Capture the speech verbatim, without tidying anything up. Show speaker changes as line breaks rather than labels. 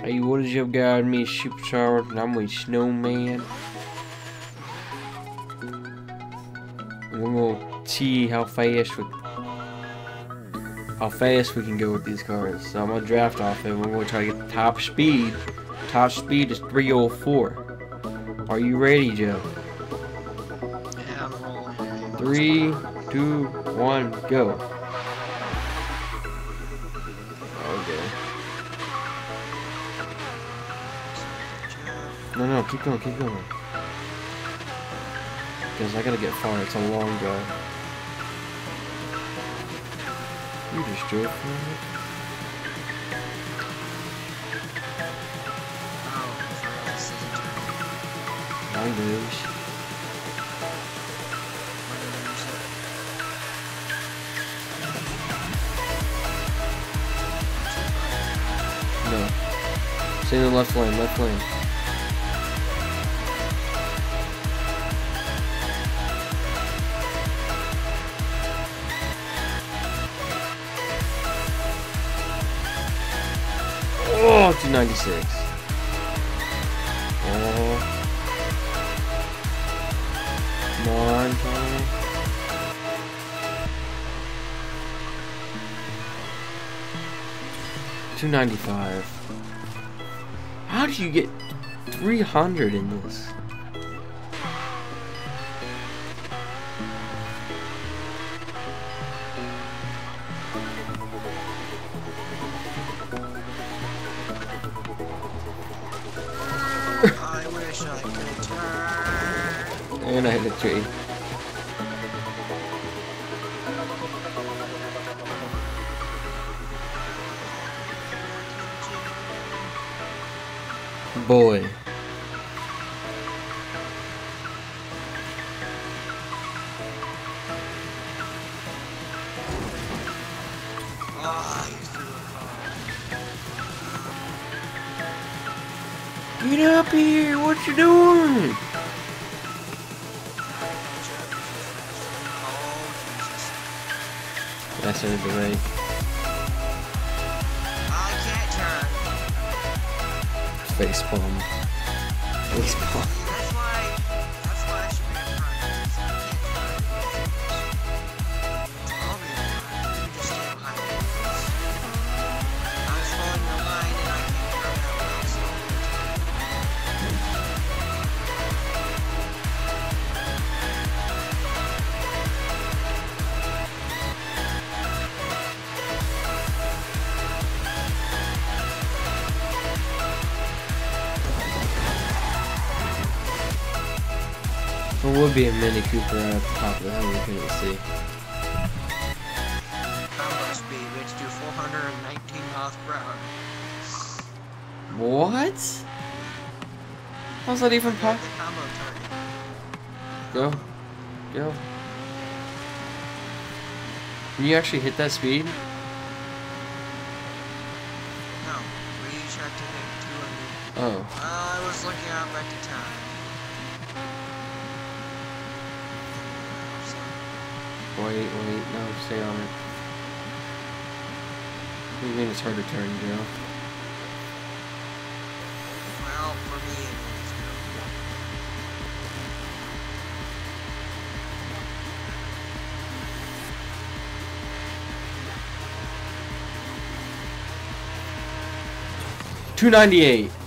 Hey, what did you got me, Superstar? And I'm with Snowman. And we're gonna see how fast we how fast we can go with these cars. So I'm gonna draft off it. We're gonna try to get the top speed. Top speed is three oh four. Are you ready, Joe?
Yeah, I'm rolling.
Three, two, one, go. Okay. No, no, keep going, keep going. Because I gotta get far. It's a long drive. You just drove for it.
Oh, this isn't turning.
I lose. No. Stay in the left lane, left lane. Oh, two ninety-six. Oh. Come on, Tom. two ninety-five. How did you get three hundred in this?
I wish I could turn.
And I hit a tree. Boy.
Ah, you threw a car.
Get up here! What you doing?
Oh,
That's in the way.
I can't turn.
Face palm. Face palm.
That's why. That's why I should be in front. So I can't turn. I'll be in front. You just stay behind me. I was following your line and I can't turn that well, so
There would be a Mini Cooper right at the top of the hill, we couldn't see.
combo speed, we have to do four hundred nineteen miles per hour.
What? How's that even
The
possible?
combo target.
Go. Go. Can you actually hit that speed?
No, we each have to hit two hundred.
Oh.
Uh, I was looking up at the time.
Wait, wait, no, stay on it. What do you mean it's hard to turn, Joe?
Well, for me, it is.
two ninety-eight.